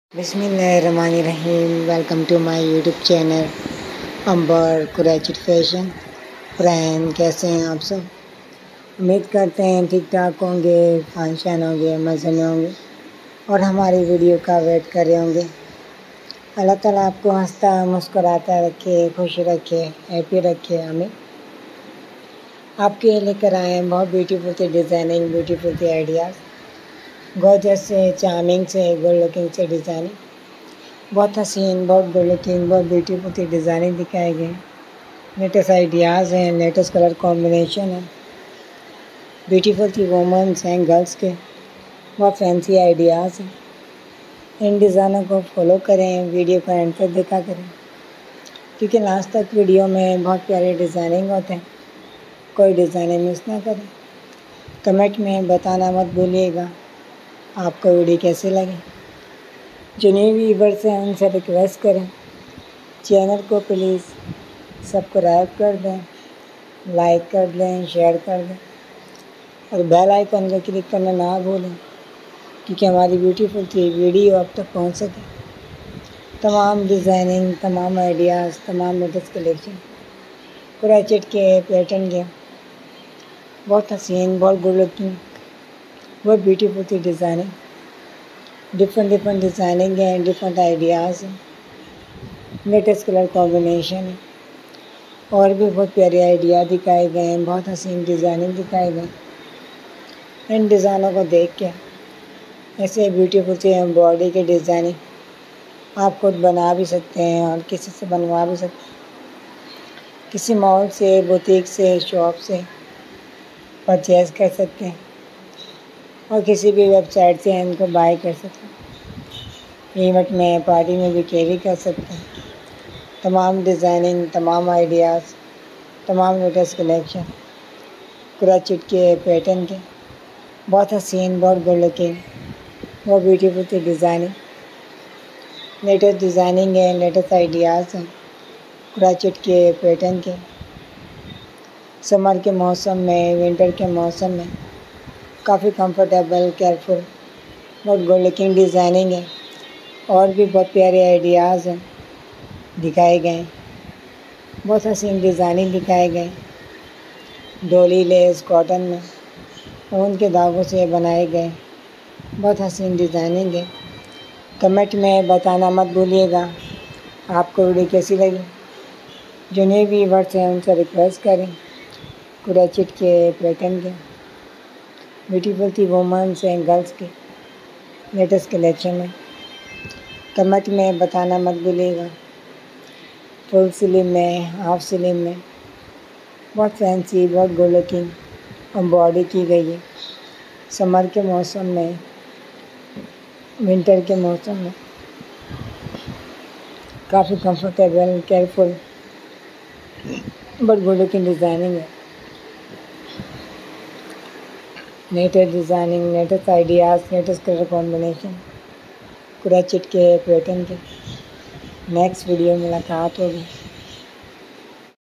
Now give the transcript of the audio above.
बिस्मिल्लाहिर्रहमानिर्रहीम। Welcome to my YouTube channel Ambar कुरैशिद fashion. Friend, कैसे हैं आप सब? उम्मीद करते हैं ठीक ठाक होंगे, फंक्शन होंगे, मज़े में होंगे और हमारी वीडियो का वेट कर रहे होंगे। अल्लाह ताला आपको हंसता मुस्कुराता रखे, खुश रखे, हैप्पी रखे। हमें आपके लिए लेकर आए हैं बहुत ब्यूटीफुल से डिज़ाइनिंग, ब्यूटीफुल से आइडियाज़, गॉर्जियस से, चार्मिंग से, गुड लुकिंग से डिज़ाइनिंग, बहुत हसीन, बहुत गुड लुकिंग, बहुत ब्यूटीफुल से डिज़ाइनिंग दिखाए गए हैं। लेटेस्ट आइडियाज़ हैं, लेटेस्ट कलर कॉम्बिनेशन है, ब्यूटीफुल सी वुमेन्स हैं, गर्ल्स के बहुत फैंसी आइडियाज़ हैं। इन डिज़ाइनों को फॉलो करें, वीडियो को एंड तक देखा करें क्योंकि लास्ट तक वीडियो में बहुत प्यारे डिज़ाइनिंग होते हैं। कोई डिज़ाइनिंग मिस ना करें। कमेंट में बताना मत भूलिएगा आपको वीडियो कैसे लगे। जो न्यू व्यूअर्स हैं उनसे रिक्वेस्ट करें चैनल को प्लीज़ सब्सक्राइब कर दें, लाइक कर दें, शेयर कर दें और बेल आइकन को क्लिक करना ना भूलें क्योंकि हमारी ब्यूटीफुल सी वीडियो आप तक पहुंच सके। तमाम डिज़ाइनिंग, तमाम आइडियाज़, तमाम लेटेस्ट कलेक्शन कुरैशिद के पैटर्न के बहुत हसीन, बहुत गुड लुकिंग, बहुत ब्यूटीफुल सी डिज़ाइनिंग, डिफरेंट डिज़ाइनिंग है, डिफरेंट आइडियाज़ हैं, लेटेस्ट कलर कॉम्बिनेशन है और भी बहुत प्यारे आइडिया दिखाए गए हैं, बहुत हसीन डिज़ाइनिंग दिखाए गए हैं। इन डिज़ाइनों को देख के ऐसे ब्यूटीफुल सी एम्ब्रॉयडरी के डिज़ाइनिंग आप खुद बना भी सकते हैं और किसी से बनवा भी सकते हैं। किसी मॉल से, बुटीक से, शॉप से परचेज़ कर सकते हैं और किसी भी वेबसाइट से इनको बाय कर सकते हैं। इवेंट में, पार्टी में भी कैरी कर सकते हैं। तमाम डिज़ाइनिंग, तमाम आइडियाज़, तमाम लेटेस्ट कलेक्शन कुरैशिद के पैटर्न के बहुत हसीन, बहुत गुड लुकिंग, बहुत ब्यूटीफुल सी डिज़ाइनिंग, लेटेस्ट डिज़ाइनिंग है, लेटेस्ट आइडियाज़ हैं कुरैशिद के पैटर्न के। समर के मौसम में, विंटर के मौसम में काफ़ी कंफर्टेबल, केयरफुल, बहुत गुड लुकिंग डिज़ाइनिंग है और भी बहुत प्यारे आइडियाज़ हैं दिखाए गए, बहुत हसीन डिज़ाइनिंग दिखाए गए। डोली लेस कॉटन में ऊन के धागों से बनाए गए बहुत हसीन डिज़ाइनिंग है। कमेंट में बताना मत भूलिएगा आपको वीडियो कैसी लगी। जो न्यू व्यूअर्स हैं उनसे रिक्वेस्ट करें कुरैशिद के पैटर्न के ब्यूटीफुल सी वुमेन्स हैं, गर्ल्स के लेटेस्ट कलेक्शन में कमेंट में बताना मत भूलिएगा। फुल स्लीव में, हाफ स्लीव में बहुत फैंसी, बहुत गुड लुकिंग एम्ब्रॉयडरी की गई है। समर के मौसम में, विंटर के मौसम में काफ़ी कंफर्टेबल, केयरफुल, बहुत गुड लुकिंग डिज़ाइनिंग है। Latest designing, latest ideas, latest colour combination कुरैशिद के पैटर्न के। नेक्स्ट वीडियो में मुलाकात होगी।